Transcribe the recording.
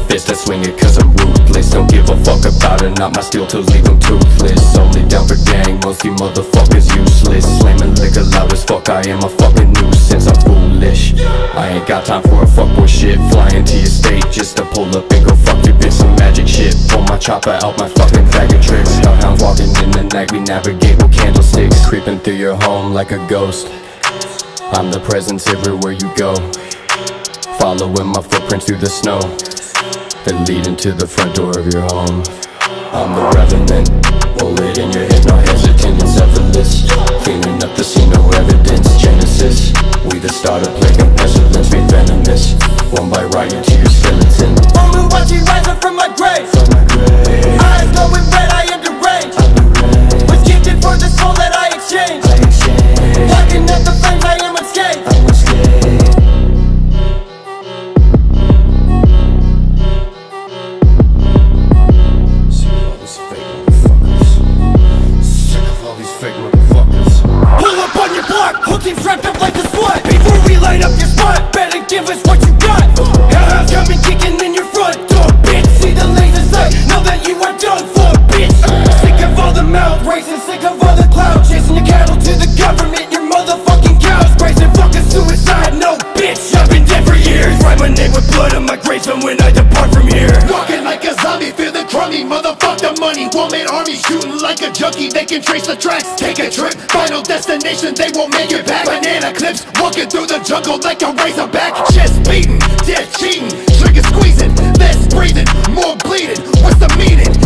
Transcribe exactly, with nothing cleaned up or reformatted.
fist, I swing it cause I'm ruthless. Don't give a fuck about it, not my steel toes leave them toothless. Only down for gang, most you motherfuckers useless. Slamming liquor loud as fuck, I am a fucking nuisance, I'm foolish. I ain't got time for a fuckboy shit. Flying to your state just to pull up and go fuck your bitch. Some magic shit, pull my chopper out my fucking bag of tricks. Hellhounds walking in the night, we navigate with candlesticks. Creeping through your home like a ghost, I'm the presence everywhere you go. Following my footprints through the snow that lead into the front door of your home. I'm the revenant, bullet in your head, no hesitant, encephalus. Cleaning up the scene, no evidence, genesis. We the start of plague and pestilence, be venomous. One bite right into your skeleton. Only watching rising from my grave. From my grave, Eyes glowing red, I am deranged. I'm deranged. Was gifted for the soul that I exchanged. I exchange, Blocking up the flames, I am unscathed. I'm unscathed. Pull up on your block, whole team's wrapped up like the SWAT. Before we light up your spot, better give us what you got. Hellhounds coming kicking in your front door, bitch. See the laser sight, know that you are done for, bitch. Sick of all the mouth racing, sick of all the clouds chasing your cattle to the government, your motherfucking cows grazing fucking suicide, no bitch. I've been dead for years, write my name with blood on my gravestone when I depart from here. Walking like a zombie, feel the crummy, motherfuck the money. One-man army shooting like a junkie, they can trace the tracks. Take a trip, final destination, they won't make it back. Banana clips, walking through the jungle like a razorback. Chest beating, death cheating, trigger squeezing, less breathing, more bleeding. What's the meaning?